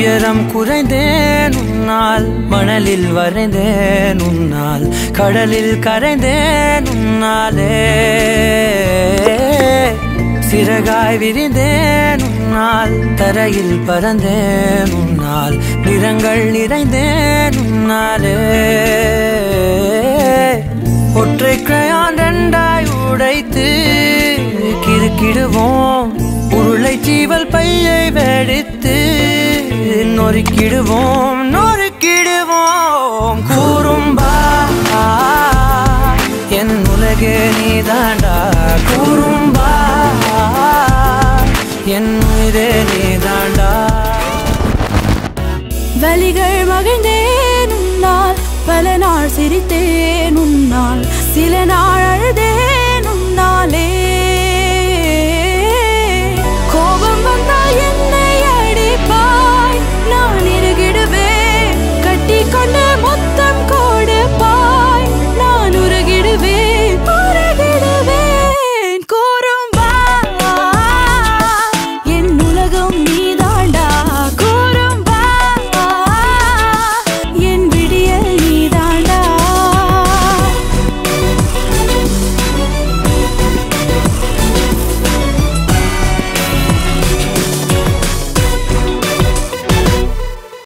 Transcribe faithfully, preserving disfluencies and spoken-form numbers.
உயரம் குறைந்தேன் உன்னால், மணலில் வரைந்தேன் உன்னால், கடலில் கரைந்தேன் உன்னாலே. சிறகாய் விரிந்தேன் உன்னால், தரையில் பறந்தேன் உன்னால், நிறங்கள் நிறைந்தேன் உன்னாலே. ஒற்றை கிரையான் ரெண்டாய் உடைத்து கிறுக்கிடுவோம், உருளை சீவல் பையை வெடித்து நொறுக்கிடுவோம் நொறுக்கிடுவோம். கூறும்பா என் உலகே நீதாண்டா, கூறும்பா என் உயிரே நீதாண்டா. வலிகள் மகிழ்ந்தேன் உன்னால், பல நாள் சிரித்தேன் உன்னால், சில நாள்